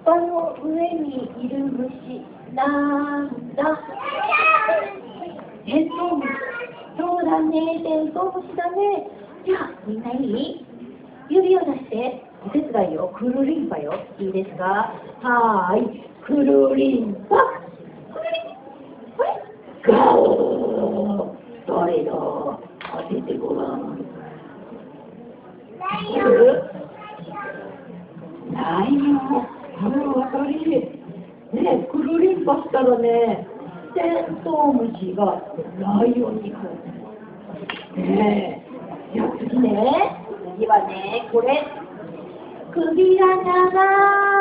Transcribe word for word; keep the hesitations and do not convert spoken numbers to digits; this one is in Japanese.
ぱの上にいる虫なんだ？テントウムシ。そうだね、テントウムシだね。じゃあみんないい？指を出してお手伝いよ。くるりんぱよ。いいですか？はーい、くるりんぱ。くるりん。これガオー。どれだ？当ててごらん。ライオン。ライオン。あれわかり。ね、くるりんぱしたらね、テントウムシがライオンに来る。ねえ。じゃあ次ね。次はね、これ。首が長い。